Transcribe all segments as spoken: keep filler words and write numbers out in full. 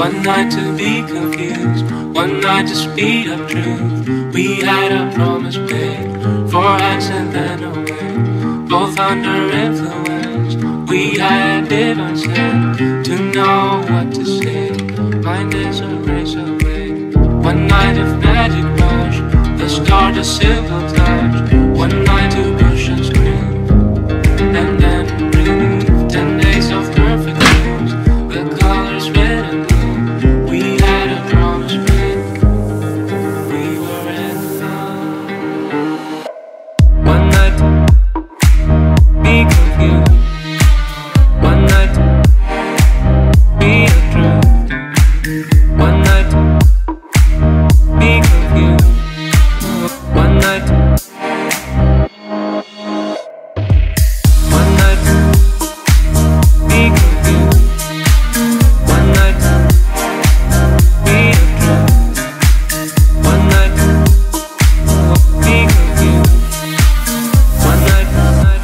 One night to be confused, one night to speed up truth. We had a promise paid for hands and then away, both under influence. We had it unsaid to know what to say. Mind is a razor blade. One night of magic rush, the start a simple touch. One night to push and scream, and then breathe. Ten days of perfect dreams, the colors red and blue. We had a promise made, we were in love. One night, be confused. One night, be the truth. One night, be confused. One night, one night, be confused. One night, be the truth. One night, be confused. One night, one night.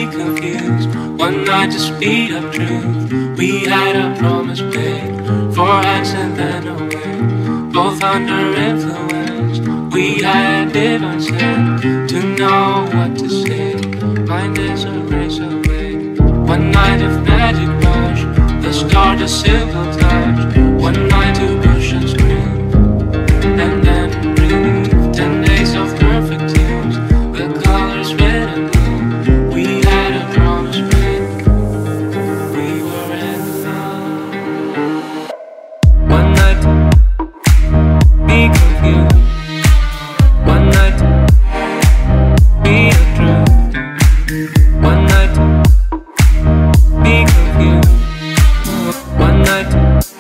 confused. One night to speed up truth. We had a promise paid for acts and then away, both under influence. We had it unsaid to know what to say. Mind is a razor blade. One night of magic rush, the start a simple touch. One night to push and scream, and then breathe. Ten days of perfect tears, the colors red and blue. We had a promise made. We were in love. One night, be confused. One night, be the truth. One night, be confused. One night,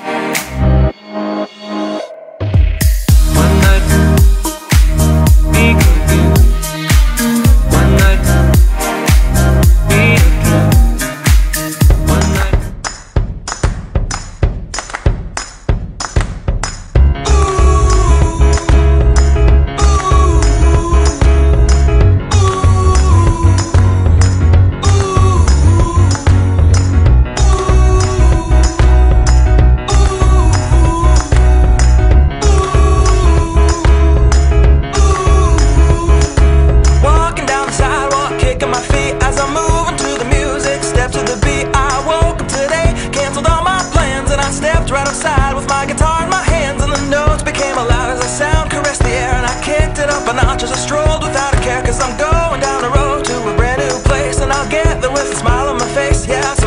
one night, be confused. One night, be the truth. One night. Walking down the sidewalk, kicking my feet as I'm moving to the music. Step to the beat, I woke up today, canceled all my plans, and I stepped right outside with my guitar in my hands. And the notes became loud as the sound caressed the air, and I kicked it up a notch as I strolled without a care. Cause I'm going down the road to a brand new place, and I'll get there with a smile on my face. Yeah,